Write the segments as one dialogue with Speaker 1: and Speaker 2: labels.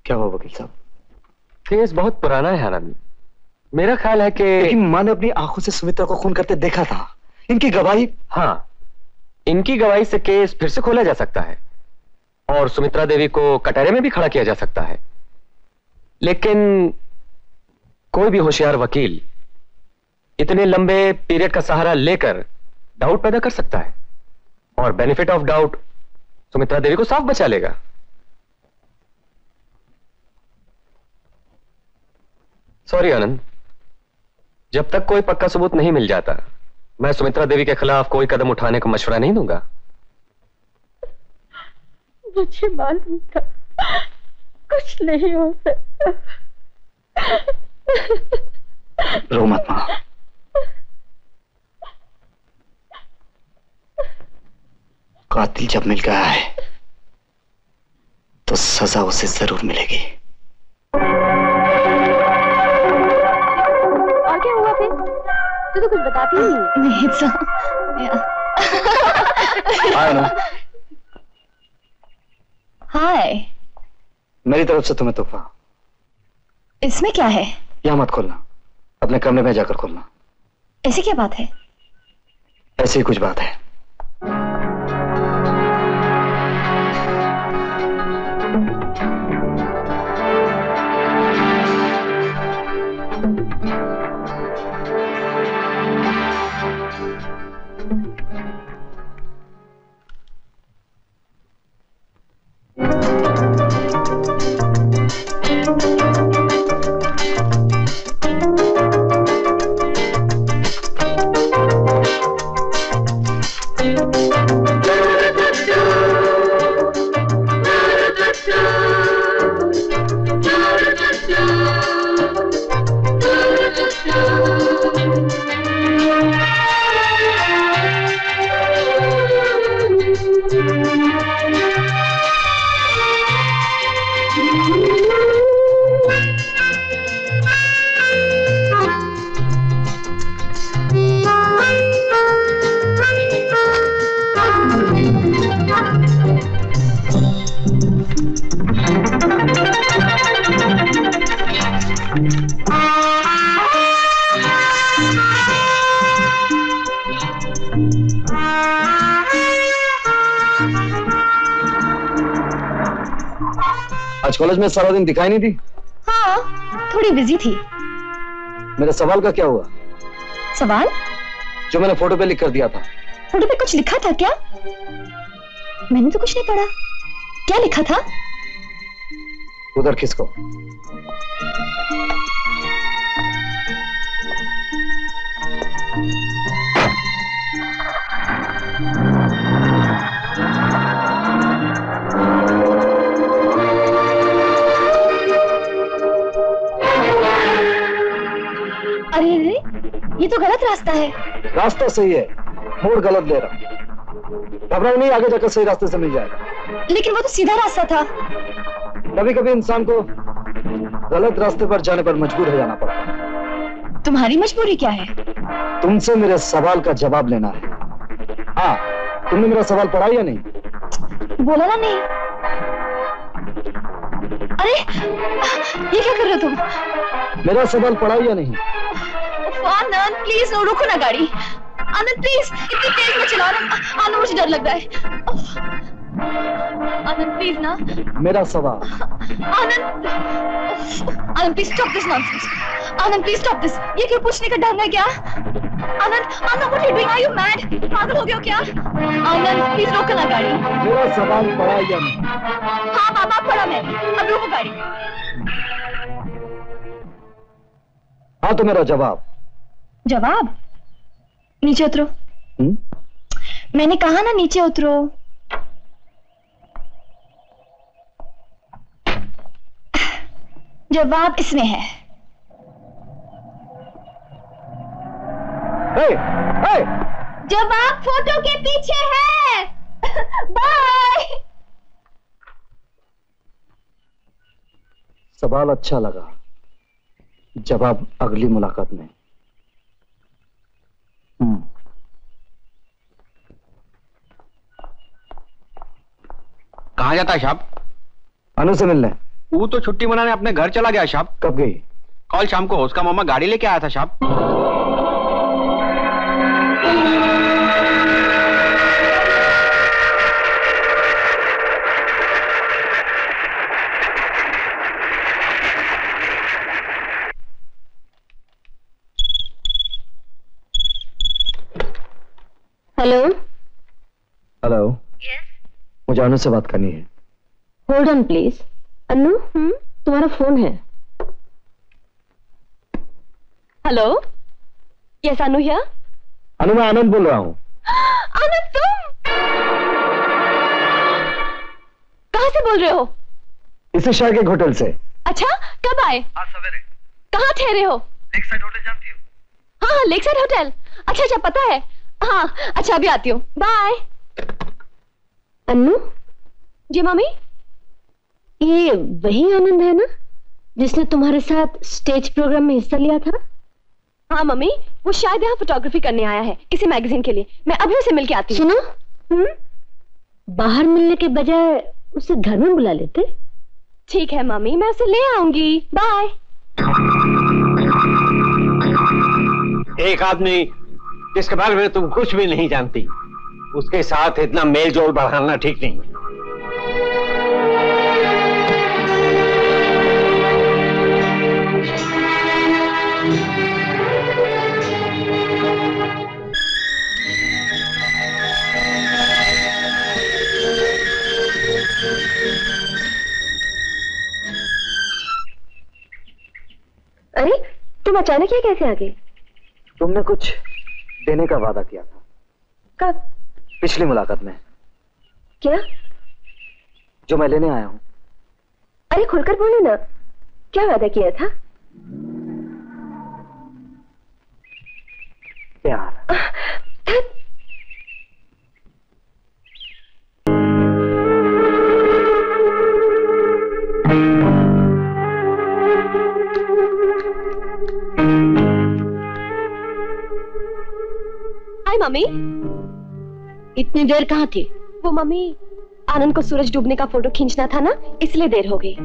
Speaker 1: क्या हुआ वकील साहब?
Speaker 2: केस बहुत पुराना है आनंद। मेरा ख्याल है कि
Speaker 1: लेकिन माँ ने अपनी आंखों से सुमित्रा को खून करते देखा था। इनकी गवाही?
Speaker 2: हाँ, इनकी गवाही से केस फिर से खोला जा सकता है और सुमित्रा देवी को कटहरे में भी खड़ा किया जा सकता है। लेकिन कोई भी होशियार वकील इतने लंबे पीरियड का सहारा लेकर डाउट पैदा कर सकता है और benefit of doubt Sumitra Devi को साफ बचा लेगा। सॉरी आनंद, जब तक कोई पक्का सबूत नहीं मिल जाता मैं सुमित्रा देवी के खिलाफ कोई कदम उठाने का मशवरा नहीं दूंगा।
Speaker 3: मुझे मालूम था कुछ नहीं हो सकता।
Speaker 1: रो मत माँ। कातिल जब मिल गया है तो सजा उसे जरूर मिलेगी।
Speaker 3: और क्या हुआ फिर? तू तो कुछ बताती ही नहीं।
Speaker 1: हाय ना।
Speaker 3: हाय।
Speaker 1: मेरी तरफ से तुम्हें तोहफा।
Speaker 3: इसमें क्या है?
Speaker 1: यहां मत खोलना, अपने कमरे में जाकर खोलना।
Speaker 3: ऐसी क्या बात है?
Speaker 1: ऐसी ही कुछ बात है। आज कॉलेज में सारा दिन दिखाई नहीं दी?
Speaker 3: हाँ, थोड़ी बिजी थी।
Speaker 1: मेरे सवाल का क्या हुआ?
Speaker 3: सवाल?
Speaker 1: जो मैंने फोटो पे लिख कर दिया था।
Speaker 3: फोटो पे कुछ लिखा था क्या? मैंने तो कुछ नहीं पढ़ा। क्या लिखा था?
Speaker 1: उधर किसको?
Speaker 3: अरे अरे, ये तो गलत रास्ता है।
Speaker 1: रास्ता सही है, मोड़ गलत ले रहा। घबराओ नहीं, आगे जाकर सही रास्ते से मिल जाएगा।
Speaker 3: लेकिन वो तो सीधा रास्ता था।
Speaker 1: कभी कभी इंसान को गलत रास्ते पर जाने पर मजबूर हो जाना पड़ता है।
Speaker 3: तुम्हारी मजबूरी क्या है?
Speaker 1: तुमसे मेरे सवाल का जवाब लेना है। हाँ, तुमने मेरा सवाल पढ़ा या नहीं?
Speaker 3: बोला ना नहीं। अरे, ये क्या कर रहे हो तुम?
Speaker 1: मेरा सवाल पढ़ा या नहीं?
Speaker 3: आनंद प्लीज रुको ना गाड़ी। आनंद प्लीज, इतनी तेज मत चलाओ ना। आनंद मुझे डर लग रहा है। आनंद प्लीज ना।
Speaker 1: मेरा सवाल।
Speaker 3: Anand, Anand please stop this nonsense. Anand please stop this. ये क्या पूछने का ढंग है क्या? Anand, Anand what are you doing? Are you mad? पागल हो गए हो क्या? आनंद प्लीज रोको ना गाड़ी।
Speaker 1: मेरा सवाल पढ़ा या नहीं?
Speaker 3: हाँ बाबा पढ़ा मैंने, अब रोको गाड़ी।
Speaker 1: हाँ तो मेरा जवाब।
Speaker 3: जवाब? नीचे उतरो। मैंने कहा ना नीचे उतरो। जवाब इसमें है। जवाब फोटो के पीछे है। बाय।
Speaker 1: सवाल अच्छा लगा, जवाब अगली मुलाकात में।
Speaker 4: कहाँ जाता है साहब?
Speaker 1: अनु से मिलने।
Speaker 4: वो तो छुट्टी मनाने अपने घर चला गया साहब।
Speaker 1: कब गई?
Speaker 4: कल शाम को उसका मामा गाड़ी लेके आया था साहब।
Speaker 5: हेलो।
Speaker 1: हेलो। मुझे अनु से बात करनी है।
Speaker 5: Hold on please. अनु, तुम्हारा फोन है।
Speaker 3: Hello, yes Anu here.
Speaker 1: Anu, मैं आनंद बोल रहा हूँ।
Speaker 3: आनंद, तुम कहाँ से बोल रहे हो?
Speaker 1: इसी शहर के होटल से।
Speaker 3: अच्छा, कब आए?
Speaker 1: आज सवेरे।
Speaker 3: कहाँ ठहरे हो?
Speaker 1: लेक साइड होटल जानती हो?
Speaker 3: हाँ हाँ, लेक साइड होटल। अच्छा अच्छा, पता है। हाँ अच्छा, अभी आती हूँ, बाय।
Speaker 5: अन्नू।
Speaker 3: जी मम्मी।
Speaker 5: ये वही आनंद है ना जिसने तुम्हारे साथ स्टेज प्रोग्राम में हिस्सा लिया था?
Speaker 3: हाँ मम्मी, वो शायद यहाँ फोटोग्राफी करने आया है किसी मैगजीन के लिए। मैं अभी उसे मिल के आती हूँ।
Speaker 5: सुनो, बाहर मिलने के बजाय उसे घर में बुला लेते।
Speaker 3: ठीक है मम्मी, मैं उसे ले आऊंगी, बाय।
Speaker 4: एक आदमी जिसके बारे में तुम कुछ भी नहीं जानती, उसके साथ इतना मेल जोल बढ़ाना ठीक नहीं।
Speaker 5: अरे, तुम अचानक ये कैसे आ गए?
Speaker 1: तुमने कुछ देने का वादा किया था।
Speaker 5: कब?
Speaker 1: पिछली मुलाकात में।
Speaker 5: क्या?
Speaker 1: जो मैं लेने आया हूँ।
Speaker 5: अरे खुलकर बोलो ना, क्या वादा किया था?
Speaker 1: प्यार।
Speaker 3: Hi mummy.
Speaker 5: इतनी देर कहाँ थी?
Speaker 3: वो मम्मी, आनंद को सूरज डूबने का फोटो खींचना था ना, इसलिए देर हो गई।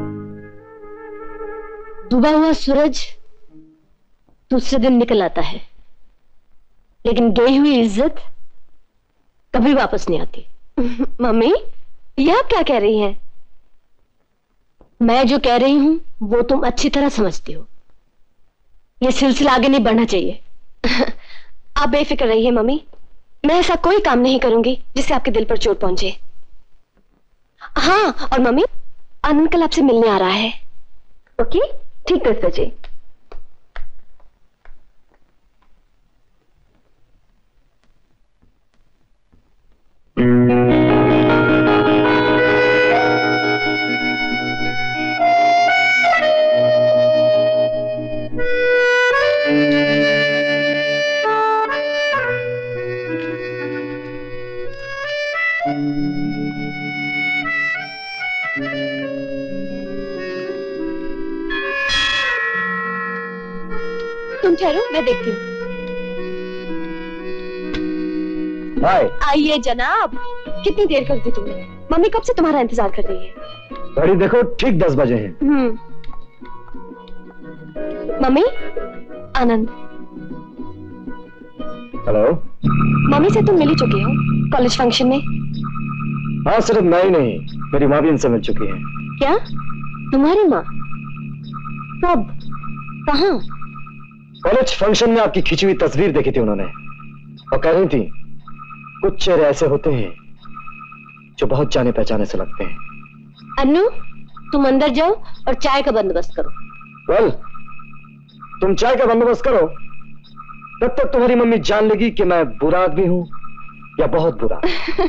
Speaker 5: डूबा हुआ सूरज दूसरे दिन निकल आता है, लेकिन गई हुई इज्जत कभी वापस नहीं आती।
Speaker 3: मम्मी, ये आप क्या कह रही हैं?
Speaker 5: मैं जो कह रही हूं वो तुम अच्छी तरह समझती हो। ये सिलसिला आगे नहीं बढ़ना चाहिए।
Speaker 3: आप बेफिक्र रहिए मम्मी, मैं ऐसा कोई काम नहीं करूंगी जिससे आपके दिल पर चोट पहुंचे। हाँ, और मम्मी, आनंद कल आपसे मिलने आ रहा है।
Speaker 5: ओके, ठीक 10 बजे।
Speaker 3: तुम ठहरो, मैं देखती हूँ। आइए जनाब। कितनी देर कर दी तुमने? मम्मी कब से तुम्हारा इंतजार कर रही है।
Speaker 1: घड़ी देखो, ठीक 10 बजे हैं।
Speaker 3: मम्मी, आनंद।
Speaker 1: हेलो।
Speaker 3: मम्मी से तुम मिल ही चुके हो कॉलेज फंक्शन में।
Speaker 1: हाँ, सिर्फ मैं ही नहीं, मेरी माँ भी इनसे मिल चुकी है।
Speaker 5: क्या? तुम्हारी माँ? कब? कहाँ?
Speaker 1: कॉलेज फंक्शन में आपकी खींची हुई तस्वीर देखी थी उन्होंने, और कह रही थी कुछ चेहरे ऐसे होते हैं जो बहुत जाने पहचाने से लगते हैं।
Speaker 5: अन्नू, तुम अंदर जाओ और चाय का बंदोबस्त करो।
Speaker 1: वेल, तुम चाय का बंदोबस्त करो, तब तक तुम्हारी मम्मी जान लेगी कि मैं बुरा आदमी हूं या बहुत बुरा।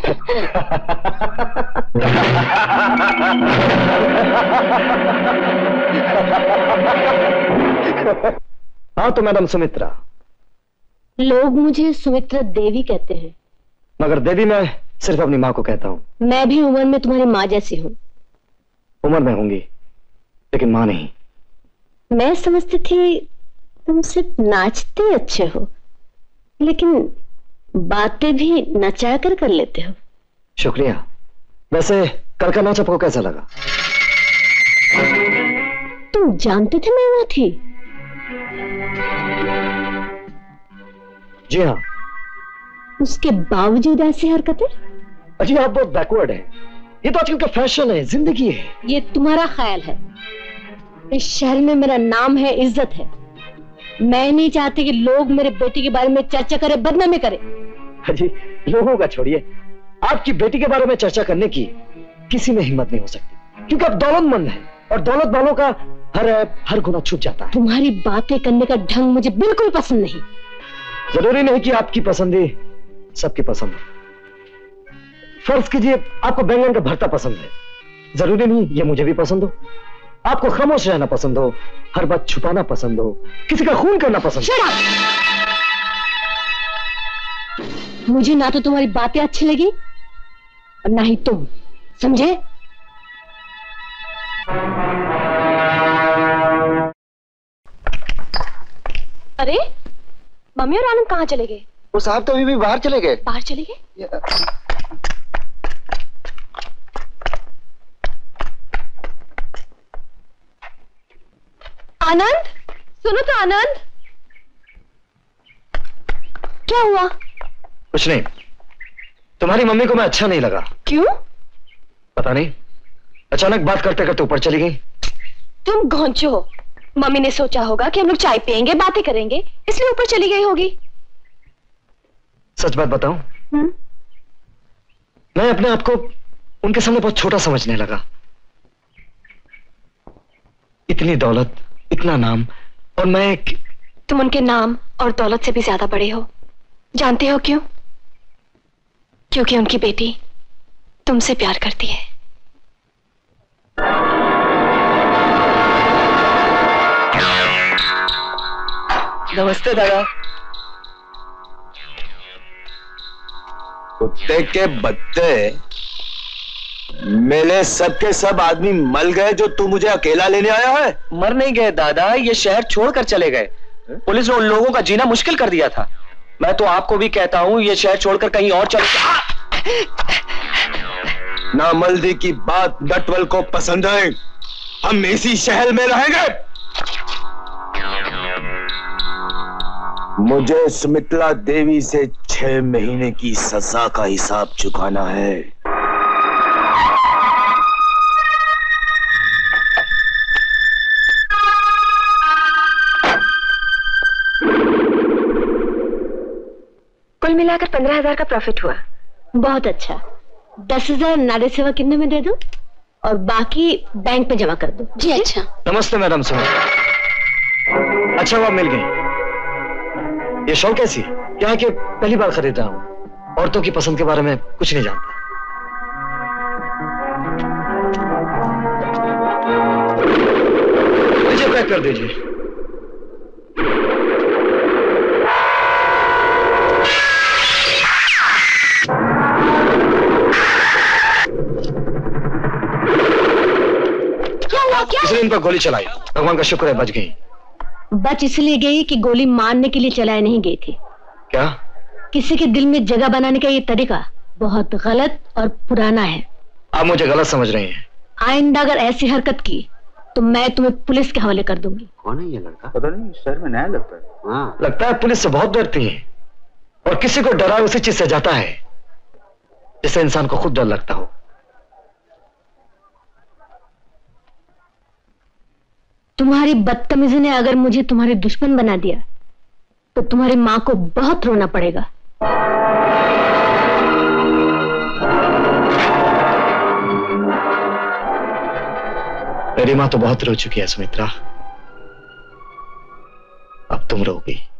Speaker 1: हाँ तो मैडम सुमित्रा।
Speaker 5: लोग मुझे सुमित्रा देवी कहते हैं,
Speaker 1: मगर देवी मैं सिर्फ अपनी माँ को कहता हूँ।
Speaker 5: मैं भी उम्र में तुम्हारी माँ जैसी हूँ।
Speaker 1: उम्र में होंगी, लेकिन माँ नहीं।
Speaker 5: मैं समझती थी तुम सिर्फ नाचते अच्छे हो, लेकिन बातें भी नचा कर लेते हो।
Speaker 1: शुक्रिया। वैसे कल का नाच आपको कैसा लगा?
Speaker 5: तुम जानते थे मैं वहां थी?
Speaker 1: जी हाँ।
Speaker 5: उसके बावजूद ऐसी हरकतें?
Speaker 1: अजी आप बहुत बैकवर्ड हैं। ये तो आजकल का फैशन है, जिंदगी है।
Speaker 5: ये तुम्हारा ख्याल है। इस शहर में मेरा नाम है, इज्जत है। मैं नहीं चाहती कि लोग मेरे बेटी के बारे में चर्चा करें, बदनामी करें।
Speaker 1: अजी लोगों का छोड़िए, आपकी बेटी के बारे में चर्चा करने की किसी में हिम्मत नहीं हो सकती, क्योंकि आप दौलतमंद हैं और दौलत वालों का हर ऐप हर गुनाह छुप जाता है।
Speaker 5: तुम्हारी बातें करने का ढंग मुझे बिल्कुल पसंद नहीं।
Speaker 1: जरूरी नहीं कि आपकी पसंद ही सबकी पसंद हो। फर्ज कीजिए आपको बैंगन का भरता पसंद है, जरूरी नहीं ये मुझे भी पसंद हो। आपको खामोश रहना पसंद हो, हर बात छुपाना पसंद हो, किसी का खून करना पसंद हो।
Speaker 5: मुझे ना तो तुम्हारी बातें अच्छी लगी और ना ही तुम, समझे? अरे मम्मी और आनंद कहाँ चले गए?
Speaker 6: वो साहब तो अभी भी बाहर चले गए।
Speaker 5: बाहर चले गए? आनंद, सुनो तो आनंद। क्या हुआ?
Speaker 1: कुछ नहीं, तुम्हारी मम्मी को मैं अच्छा नहीं लगा।
Speaker 5: क्यों?
Speaker 1: पता नहीं, अचानक बात करते करते ऊपर चली गई।
Speaker 5: तुम घोंचो हो। मम्मी ने सोचा होगा कि हम लोग चाय पियेंगे, बातें करेंगे, इसलिए ऊपर चली गई होगी।
Speaker 1: सच बात बताऊं, मैं अपने आप को उनके सामने बहुत छोटा समझने लगा। इतनी दौलत, इतना नाम, और मैं
Speaker 5: तुम उनके नाम और दौलत से भी ज्यादा बड़े हो। जानते हो क्यों? क्योंकि उनकी बेटी तुमसे प्यार करती है।
Speaker 6: नमस्ते दादा।
Speaker 7: कुत्ते के बच्चे, मेरे सबके सब आदमी मल गए जो तू मुझे अकेला लेने आया है?
Speaker 2: मर नहीं गए दादा, ये शहर छोड़कर चले गए। पुलिस ने उन लोगों का जीना मुश्किल कर दिया था। मैं तो आपको भी कहता हूं ये शहर छोड़कर कहीं और चल।
Speaker 7: नामल्दी की बात नटवल को पसंद है। हम इसी शहर में रहेंगे। मुझे सुमित्रा देवी से 6 महीने की सजा का हिसाब चुकाना है।
Speaker 5: कुल मिलाकर 15,000 का प्रॉफिट हुआ। बहुत अच्छा। 10,000 नारे सेवा किन्ने में दे दो और बाकी बैंक में जमा कर दो। जी अच्छा।
Speaker 1: नमस्ते मैडम सुनो, अच्छा हुआ मिल गई। ये शॉल कैसी है? क्या है कि पहली बार खरीद रहा हूं, औरतों की पसंद के बारे में कुछ नहीं जानता। मुझे पैक कर दीजिए। इसलिए इन पर गोली चलाई, भगवान का शुक्र है बच गई।
Speaker 5: बच इसलिए गई कि गोली मारने के लिए चलाई नहीं गई थी।
Speaker 1: क्या?
Speaker 5: किसी के दिल में जगह बनाने का ये तरीका बहुत गलत और पुराना है।
Speaker 1: आप मुझे गलत समझ रही हैं।
Speaker 5: आइंदा अगर ऐसी हरकत की तो मैं तुम्हें पुलिस के हवाले कर दूंगी।
Speaker 6: कौन है ये लड़का? पता नहीं, शहर में नया लगता है। हाँ।
Speaker 1: लगता है पुलिस से बहुत डरती है, और किसी को डरा उसी चीज से जाता है जिससे इंसान को खुद डर लगता हो।
Speaker 5: तुम्हारी बदतमीजी ने अगर मुझे तुम्हारे दुश्मन बना दिया तो तुम्हारी मां को बहुत रोना पड़ेगा।
Speaker 1: मेरी मां तो बहुत रो चुकी है सुमित्रा, अब तुम रोगी।